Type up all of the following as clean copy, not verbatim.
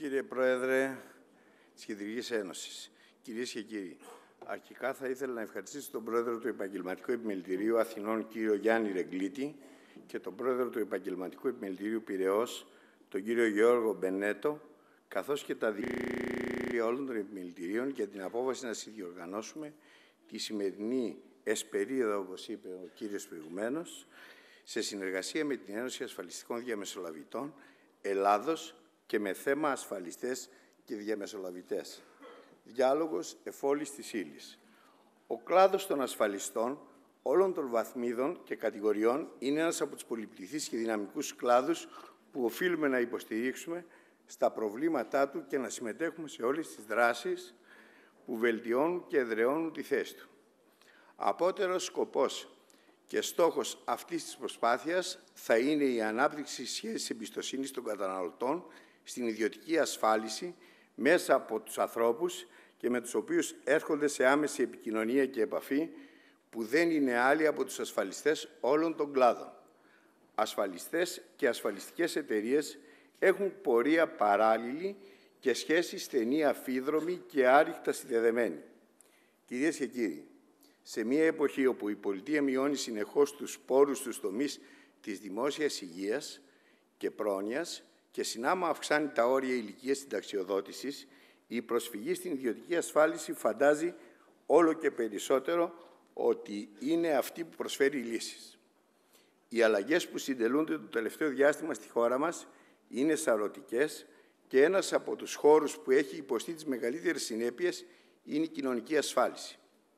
Κύριε Πρόεδρε της Κεντρικής Ένωσης, κυρίες και κύριοι, αρχικά θα ήθελα να ευχαριστήσω τον Πρόεδρο του Επαγγελματικού Επιμελητηρίου Αθηνών, κύριο Γιάννη Ρεγκλίτη, και τον Πρόεδρο του Επαγγελματικού Επιμελητηρίου Πειραιώς, τον κύριο Γιώργο Μπενέτο, καθώς και τα διευθυντήρια όλων των επιμελητηρίων για την απόφαση να συνδιοργανώσουμε τη σημερινή εσπερίδα, όπως είπε ο κύριος προηγουμένως, σε συνεργασία με την Ένωση Ασφαλιστικών Διαμεσολαβητών Ελλάδος και με θέμα ασφαλιστές και διαμεσολαβητές. Διάλογος εφόλης της ύλης. Ο κλάδος των ασφαλιστών όλων των βαθμίδων και κατηγοριών είναι ένας από τους πολυπληθείς και δυναμικούς κλάδους που οφείλουμε να υποστηρίξουμε στα προβλήματά του και να συμμετέχουμε σε όλες τις δράσεις που βελτιώνουν και εδραιώνουν τη θέση του. Απότερος σκοπός και στόχος αυτής της προσπάθειας θα είναι η ανάπτυξη σχέσης εμπιστοσύνης των καταναλωτών στην ιδιωτική ασφάλιση μέσα από τους ανθρώπους και με τους οποίους έρχονται σε άμεση επικοινωνία και επαφή, που δεν είναι άλλοι από τους ασφαλιστές όλων των κλάδων. Ασφαλιστές και ασφαλιστικές εταιρείες έχουν πορεία παράλληλη και σχέση στενή, αφίδρομη και άρρηκτα συνδεδεμένη. Κυρίες και κύριοι, σε μια εποχή όπου η πολιτεία μειώνει συνεχώς τους πόρους στους τομείς της δημόσιας υγείας και πρόνοιας και συνάμα αυξάνει τα όρια ηλικίας συνταξιοδότησης, η προσφυγή στην ιδιωτική ασφάλιση φαντάζει όλο και περισσότερο ότι είναι αυτή που προσφέρει λύσεις. Οι αλλαγές που συντελούνται το τελευταίο διάστημα στη χώρα μας είναι σαρωτικές και ένας από τους χώρους που έχει υποστεί τις μεγαλύτερες συνέπειες είναι η κοινωνική ασφάλιση.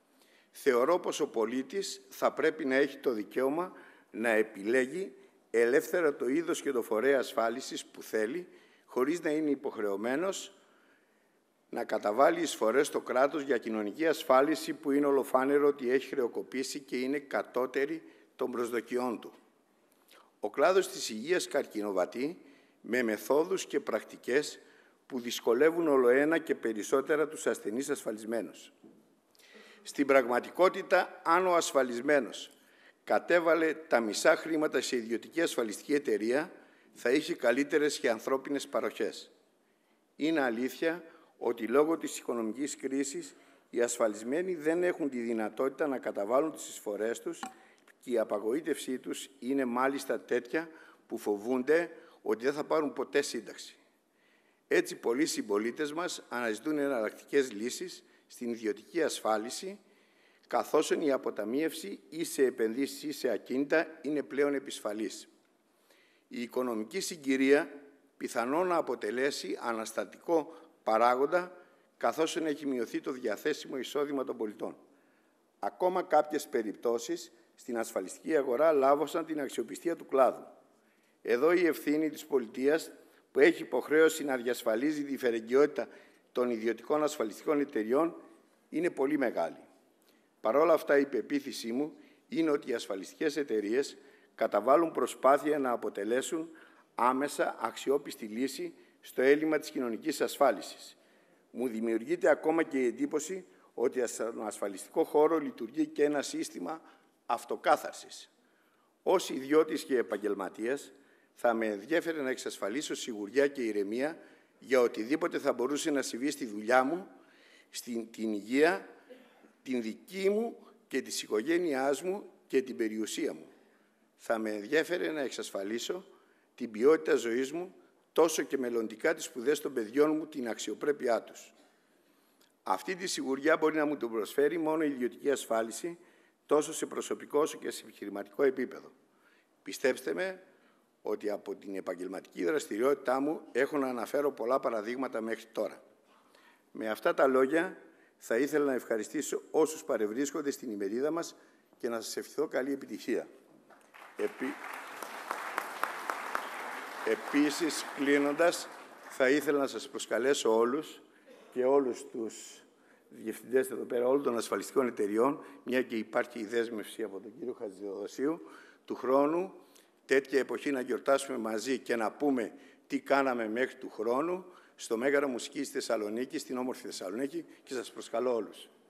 Θεωρώ πως ο πολίτης θα πρέπει να έχει το δικαίωμα να επιλέγει ελεύθερα το είδος και το φορέα ασφάλισης που θέλει, χωρίς να είναι υποχρεωμένος να καταβάλει εισφορές στο κράτος για κοινωνική ασφάλιση που είναι ολοφάνερο ότι έχει χρεοκοπήσει και είναι κατώτερη των προσδοκιών του. Ο κλάδος της υγείας καρκινοβατεί με μεθόδους και πρακτικές που δυσκολεύουν ολοένα και περισσότερα τους ασθενείς ασφαλισμένους. Στην πραγματικότητα, αν ο ασφαλισμένος κατέβαλε τα μισά χρήματα σε ιδιωτική ασφαλιστική εταιρεία, θα είχε καλύτερες και ανθρώπινες παροχές. Είναι αλήθεια ότι λόγω της οικονομικής κρίσης οι ασφαλισμένοι δεν έχουν τη δυνατότητα να καταβάλουν τις εισφορές τους και η απαγοήτευσή τους είναι μάλιστα τέτοια που φοβούνται ότι δεν θα πάρουν ποτέ σύνταξη. Έτσι, πολλοί συμπολίτες μας αναζητούν εναλλακτικές λύσεις στην ιδιωτική ασφάλιση, καθώς η αποταμίευση ή σε επενδύσεις ή σε ακίνητα είναι πλέον επισφαλής. Η οικονομική συγκυρία πιθανόν να αποτελέσει αναστατικό παράγοντα, καθώς έχει μειωθεί το διαθέσιμο εισόδημα των πολιτών. Ακόμα κάποιες περιπτώσεις στην ασφαλιστική αγορά λάβωσαν την αξιοπιστία του κλάδου. Εδώ η ευθύνη της πολιτείας, που έχει υποχρέωση να διασφαλίζει τη φερεγγιότητα των ιδιωτικών ασφαλιστικών εταιριών, είναι πολύ μεγάλη. Παρ' όλα αυτά, η πεποίθησή μου είναι ότι οι ασφαλιστικές εταιρείες καταβάλουν προσπάθεια να αποτελέσουν άμεσα αξιόπιστη λύση στο έλλειμμα της κοινωνικής ασφάλισης. Μου δημιουργείται ακόμα και η εντύπωση ότι στον ασφαλιστικό χώρο λειτουργεί και ένα σύστημα αυτοκάθαρσης. Ως ιδιώτης και επαγγελματίας, θα με ενδιέφερε να εξασφαλίσω σιγουριά και ηρεμία για οτιδήποτε θα μπορούσε να συμβεί στη δουλειά μου, την υγεία, την δική μου και της οικογένειάς μου και την περιουσία μου. Θα με ενδιέφερε να εξασφαλίσω την ποιότητα ζωής μου, τόσο και μελλοντικά τις σπουδές των παιδιών μου, την αξιοπρέπειά τους. Αυτή τη σιγουριά μπορεί να μου το προσφέρει μόνο η ιδιωτική ασφάλιση, τόσο σε προσωπικό όσο και σε επιχειρηματικό επίπεδο. Πιστέψτε με ότι από την επαγγελματική δραστηριότητά μου έχω να αναφέρω πολλά παραδείγματα μέχρι τώρα. Με αυτά τα λόγια θα ήθελα να ευχαριστήσω όσους παρευρίσκονται στην ημερίδα μας και να σας ευχηθώ καλή επιτυχία. Επίσης, κλείνοντας, θα ήθελα να σας προσκαλέσω όλους και όλους τους διευθυντές εδώ πέρα όλων των ασφαλιστικών εταιριών, μια και υπάρχει η δέσμευση από τον κύριο Χατζηδοδοσίου, του χρόνου, τέτοια εποχή να γιορτάσουμε μαζί και να πούμε τι κάναμε μέχρι του χρόνου, στο Μέγαρο Μουσικής Θεσσαλονίκη, στην όμορφη Θεσσαλονίκη, και σας προσκαλώ όλους.